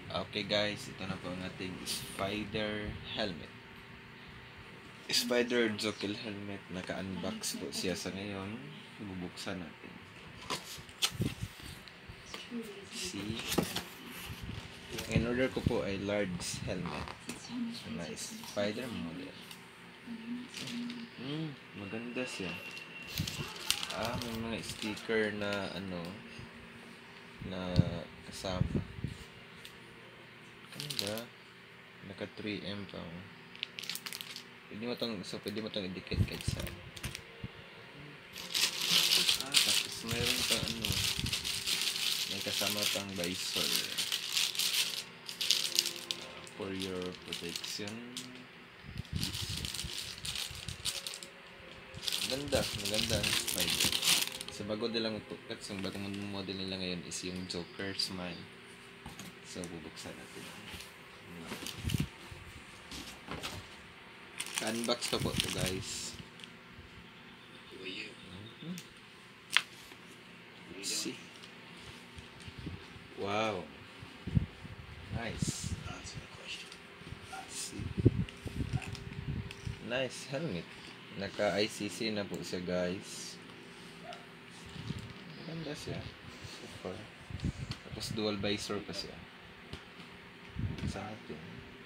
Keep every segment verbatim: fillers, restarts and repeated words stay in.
Okay guys, ito na po ang ating spider helmet. Spider Jokel helmet. Naka-unbox po siya sa ngayon. Bubuksan natin. See? In order ko po ay large helmet. Na spider model. Hmm, maganda siya. Ah, may mga sticker na ano na kasama. Ganda. Naka three M pa. Pwede mo tong, so pwede mo tong idikit kahit saan. Ah, tapos mayroon pa ano, may kasama pang visor uh, for your protection. Ganda, maganda ang spider. So bago nilang ipuklat, so bagong model nila ngayon is yung Joker Smile. So bubuksan natin. Unbox to po to guys. Mm-hmm. Let's see. Wow. Nice. Let's see. Nice helmet. Naka I C C na po siya guys. Maganda siya. Super. Tapos dual visor pa siya. Sa atin.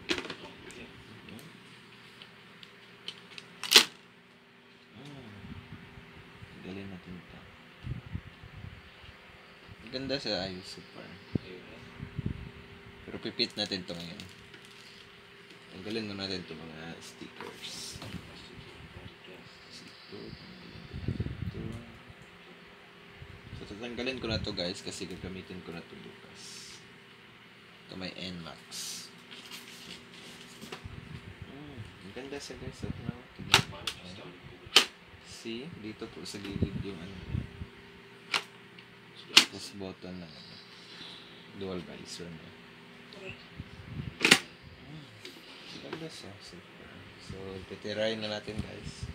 Galing natin ito. Maganda siya. Ayos. Super. Pero pipit natin ito ngayon. Tanggalin mo natin ito mga stickers. So tatanggalin ko na to guys kasi gagamitin ko na to bukas. Ito may N MAX. Hmm, maganda siya guys. So, no? See, dito po sa gilid yung ano, push button na ano, dual visor na. Hmm, maganda siya. Super. So, titirahin na natin guys.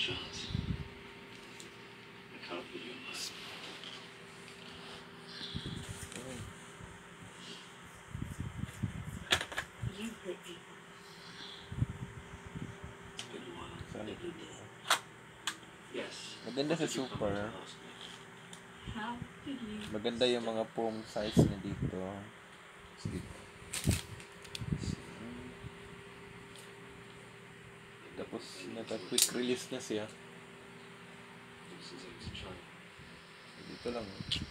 Maganda sa super. Maganda yung mga foam size na dito. Sige. Tapos naka quick release na siya. Dito lang.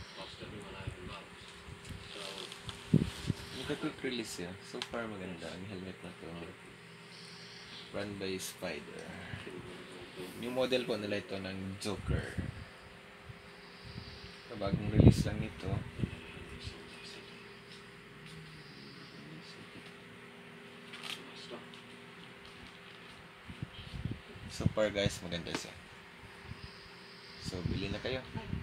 Naka quick release siya. Super maganda ang helmet na to. Run by Spider. Yung model po nila ito ng Joker. So, bagong release lang ito. So far guys, maganda siya. So, bili na kayo.